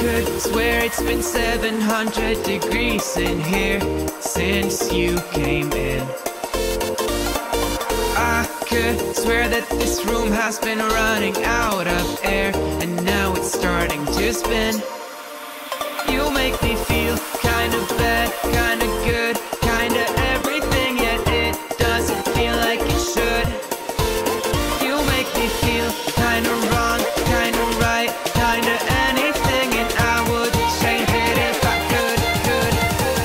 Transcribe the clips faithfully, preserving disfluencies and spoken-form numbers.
could swear it's been seven hundred degrees in here since you came in. I could swear that this room has been running out of air, and now it's starting to spin. You make me feel kinda bad, kinda good, kinda everything, yet it doesn't feel like it should. You make me feel kinda wrong, kinda right, kinda anything, and I would change it if I could, could.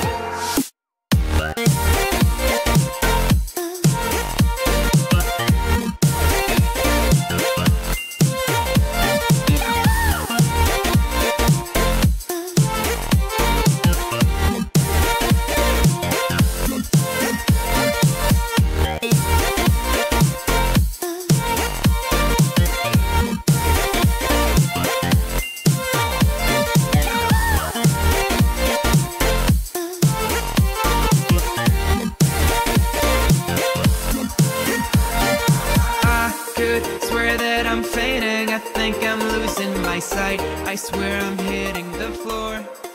Swear that I'm fainting, I think I'm losing my sight, I swear I'm hitting the floor.